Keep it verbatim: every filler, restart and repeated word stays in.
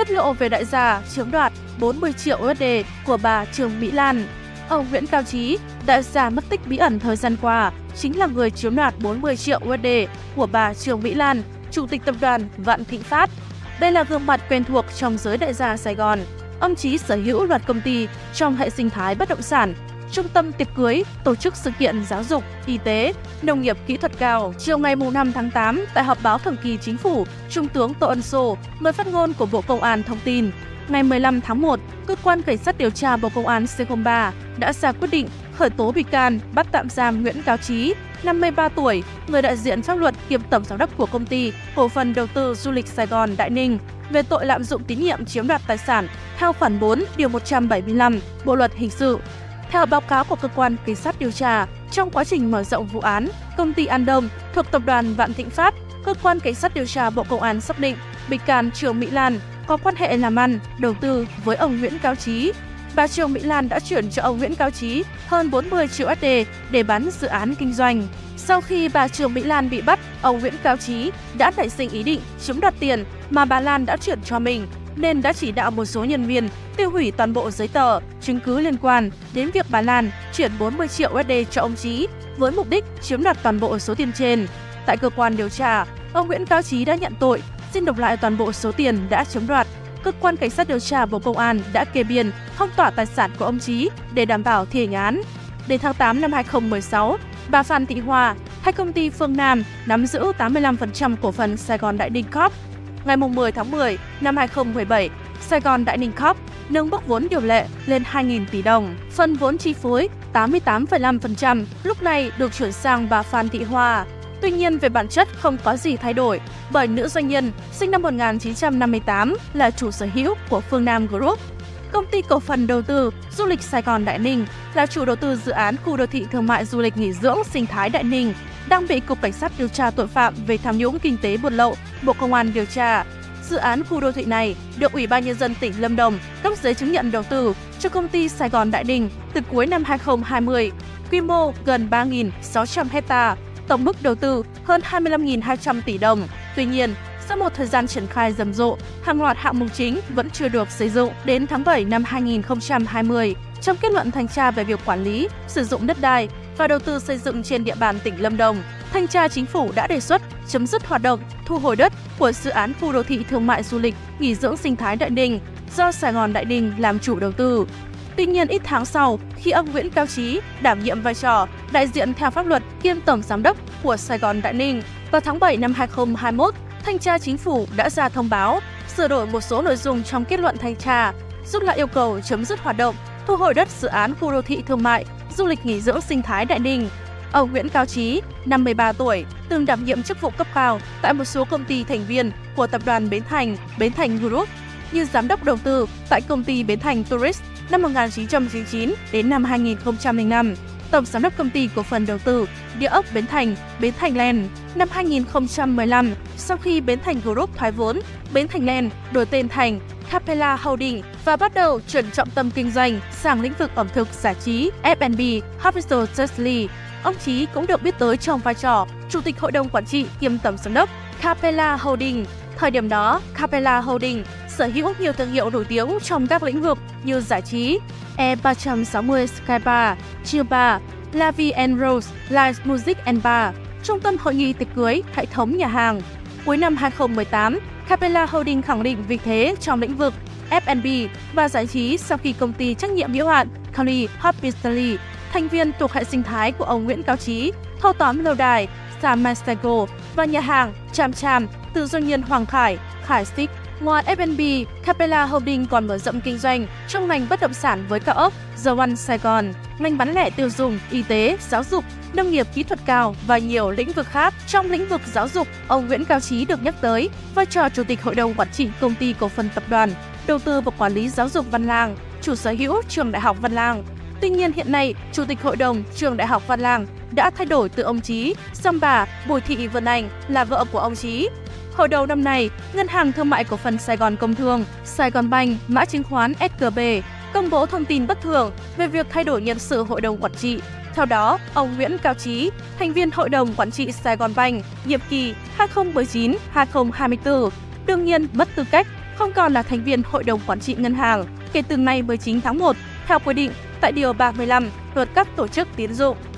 tiết lộ về đại gia chiếm đoạt bốn mươi triệu đô la của bà Trương Mỹ Lan. Ông Nguyễn Cao Trí, đại gia mất tích bí ẩn thời gian qua, chính là người chiếm đoạt bốn mươi triệu đô la của bà Trương Mỹ Lan, Chủ tịch Tập đoàn Vạn Thịnh Phát. Đây là gương mặt quen thuộc trong giới đại gia Sài Gòn. Ông Trí sở hữu loạt công ty trong hệ sinh thái bất động sản, trung tâm tiệc cưới, tổ chức sự kiện giáo dục, y tế, nông nghiệp kỹ thuật cao. Chiều ngày năm tháng tám, tại họp báo thường kỳ Chính phủ, Trung tướng Tô Ân Sô, người phát ngôn của Bộ Công an thông tin, ngày mười lăm tháng một, Cơ quan Cảnh sát điều tra Bộ Công an C không ba đã ra quyết định khởi tố bị can, bắt tạm giam Nguyễn Cao Trí, năm mươi ba tuổi, người đại diện pháp luật kiêm tổng giám đốc của Công ty Cổ phần Đầu tư Du lịch Sài Gòn Đại Ninh về tội lạm dụng tín nhiệm chiếm đoạt tài sản theo khoản bốn điều một trăm bảy mươi lăm Bộ luật hình sự. Theo báo cáo của Cơ quan Cảnh sát điều tra, trong quá trình mở rộng vụ án, Công ty An Đông thuộc Tập đoàn Vạn Thịnh Phát, Cơ quan Cảnh sát điều tra Bộ Công an xác định bị can Trương Mỹ Lan có quan hệ làm ăn, đầu tư với ông Nguyễn Cao Trí. Bà Trương Mỹ Lan đã chuyển cho ông Nguyễn Cao Trí hơn bốn mươi triệu đô la để bán dự án kinh doanh. Sau khi bà Trương Mỹ Lan bị bắt, ông Nguyễn Cao Trí đã nảy sinh ý định chiếm đoạt tiền mà bà Lan đã chuyển cho mình, nên đã chỉ đạo một số nhân viên tiêu hủy toàn bộ giấy tờ, chứng cứ liên quan đến việc bà Lan chuyển bốn mươi triệu đô la cho ông Trí với mục đích chiếm đoạt toàn bộ số tiền trên. Tại cơ quan điều tra, ông Nguyễn Cao Trí đã nhận tội, xin nộp lại toàn bộ số tiền đã chiếm đoạt. Cơ quan Cảnh sát điều tra Bộ Công an đã kê biên phong tỏa tài sản của ông Trí để đảm bảo thi hành án. Đến tháng tám năm hai nghìn không trăm mười sáu, bà Phan Thị Hoa, hay công ty Phương Nam, nắm giữ tám mươi lăm phần trăm cổ phần Sài Gòn Đại Ninh Corp. Ngày mười tháng mười năm hai nghìn không trăm mười bảy, Sài Gòn Đại Ninh Corp nâng mức vốn điều lệ lên hai nghìn tỷ đồng. Phần vốn chi phối tám mươi tám phẩy năm phần trăm lúc này được chuyển sang bà Phan Thị Hoa. Tuy nhiên, về bản chất không có gì thay đổi, bởi nữ doanh nhân sinh năm một nghìn chín trăm năm mươi tám là chủ sở hữu của Phương Nam Group. Công ty cổ phần đầu tư du lịch Sài Gòn Đại Ninh là chủ đầu tư dự án khu đô thị thương mại du lịch nghỉ dưỡng sinh thái Đại Ninh, đang bị Cục Cảnh sát điều tra tội phạm về tham nhũng kinh tế buôn lậu, Bộ Công an điều tra. Dự án khu đô thị này được Ủy ban Nhân dân tỉnh Lâm Đồng cấp giấy chứng nhận đầu tư cho công ty Sài Gòn Đại Ninh từ cuối năm hai nghìn không trăm hai mươi, quy mô gần ba nghìn sáu trăm ha, tổng mức đầu tư hơn hai mươi lăm nghìn hai trăm tỷ đồng. Tuy nhiên, sau một thời gian triển khai rầm rộ, hàng loạt hạng mục chính vẫn chưa được xây dựng. Đến tháng bảy năm hai nghìn không trăm hai mươi, trong kết luận thanh tra về việc quản lý, sử dụng đất đai và đầu tư xây dựng trên địa bàn tỉnh Lâm Đồng, Thanh tra Chính phủ đã đề xuất chấm dứt hoạt động thu hồi đất của dự án khu đô thị thương mại du lịch nghỉ dưỡng sinh thái Đại Ninh do Sài Gòn Đại Ninh làm chủ đầu tư. Tuy nhiên, ít tháng sau, khi ông Nguyễn Cao Trí đảm nhiệm vai trò đại diện theo pháp luật kiêm tổng giám đốc của Sài Gòn Đại Ninh, vào tháng bảy năm hai nghìn không trăm hai mươi mốt, Thanh tra Chính phủ đã ra thông báo sửa đổi một số nội dung trong kết luận thanh tra, rút lại yêu cầu chấm dứt hoạt động thu hồi đất dự án khu đô thị thương mại du lịch nghỉ dưỡng sinh thái Đại Ninh. Ông Nguyễn Cao Trí, năm mươi ba tuổi, từng đảm nhiệm chức vụ cấp cao tại một số công ty thành viên của tập đoàn Bến Thành, Bến Thành Group, như giám đốc đầu tư tại công ty Bến Thành Tourist năm một nghìn chín trăm chín mươi chín đến năm hai nghìn không trăm lẻ năm, tổng giám đốc công ty cổ phần đầu tư địa ốc Bến Thành, Bến Thành Land năm hai nghìn không trăm mười lăm. Sau khi Bến Thành Group thoái vốn, Bến Thành Land đổi tên thành Capella Holding và bắt đầu chuyển trọng tâm kinh doanh sang lĩnh vực ẩm thực giải trí F and B Hospitality. Ông Trí cũng được biết tới trong vai trò Chủ tịch Hội đồng Quản trị kiêm Tổng giám đốc Capella Holding. Thời điểm đó, Capella Holding sở hữu nhiều thương hiệu nổi tiếng trong các lĩnh vực như giải trí, E ba trăm sáu mươi Sky Bar, Chill Bar, La Vie and Rose, Live Music and Bar, trung tâm hội nghị tiệc cưới, hệ thống nhà hàng. Cuối năm hai nghìn không trăm mười tám, Capella Holding khẳng định vị thế trong lĩnh vực F and B và giải trí sau khi công ty trách nhiệm hữu hạn Cali Hospitality, thành viên thuộc hệ sinh thái của ông Nguyễn Cao Trí, thâu tóm lâu đài San Francisco và nhà hàng Cham Cham từ doanh nhân Hoàng Khải, Khải Stick. Ngoài F and B, Capella Holding còn mở rộng kinh doanh trong ngành bất động sản với cao ốc The One Sài Gòn, ngành bán lẻ tiêu dùng, y tế, giáo dục, nông nghiệp kỹ thuật cao và nhiều lĩnh vực khác. Trong lĩnh vực giáo dục, ông Nguyễn Cao Trí được nhắc tới vai trò Chủ tịch Hội đồng Quản trị Công ty Cổ phần Tập đoàn Đầu tư và Quản lý Giáo dục Văn Lang, chủ sở hữu Trường Đại học Văn Lang. Tuy nhiên, hiện nay, Chủ tịch Hội đồng Trường Đại học Văn Lang đã thay đổi từ ông Trí sang bà Bùi Thị Vân Anh là vợ của ông Trí. Hồi đầu năm nay, Ngân hàng Thương mại Cổ phần Sài Gòn Công thương, Sài Gòn Banh, mã chứng khoán S G B công bố thông tin bất thường về việc thay đổi nhân sự Hội đồng Quản trị. Theo đó, ông Nguyễn Cao Trí, thành viên Hội đồng Quản trị Sài Gòn Banh, nhiệm kỳ hai nghìn không trăm mười chín đến hai nghìn không trăm hai mươi tư, đương nhiên mất tư cách, không còn là thành viên Hội đồng Quản trị Ngân hàng kể từ ngày mười chín tháng một theo quy định tại Điều ba mươi lăm Luật các tổ chức tín dụng.